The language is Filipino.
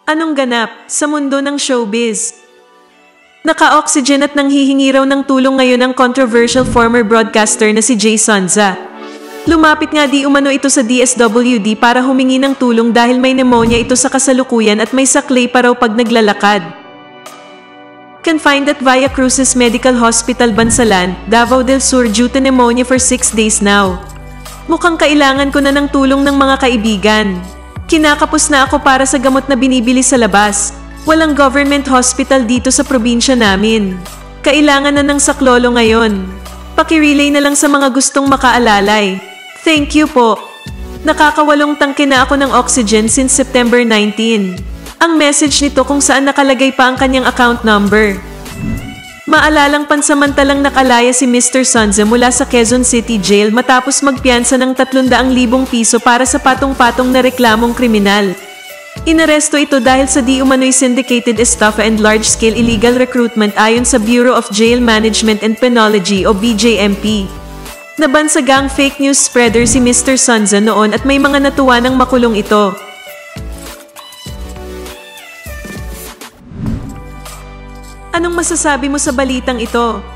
Anong ganap sa mundo ng showbiz? Naka-oxygen at nanghihingi raw ng tulong ngayon ang controversial former broadcaster na si Jay Sonza. Lumapit nga di umano ito sa DSWD para humingi ng tulong dahil may pneumonia ito sa kasalukuyan at may saklay pa raw pag naglalakad. Confined at Via Crucis Medical Hospital Bansalan, Davao del Sur due to pneumonia for 6 days now. Mukhang kailangan ko na ng tulong ng mga kaibigan. Kinakapos na ako para sa gamot na binibili sa labas. Walang government hospital dito sa probinsya namin. Kailangan na ng saklolo ngayon. Pakirelay na lang sa mga gustong makaalalay. Thank you po. Nakakawalong tangke na ako ng oxygen since September 19. Ang message nito kung saan nakalagay pa ang kanyang account number. Maalalang pansamantalang nakalaya si Mr. Sonza mula sa Quezon City Jail matapos magpiyansa ng 300,000 piso para sa patong-patong na reklamong kriminal. Inaresto ito dahil sa di umano'y syndicated estafa and large-scale illegal recruitment ayon sa Bureau of Jail Management and Penology o BJMP. Nabansagang fake news spreader si Mr. Sonza noon at may mga natuwa ng makulong ito. Anong masasabi mo sa balitang ito?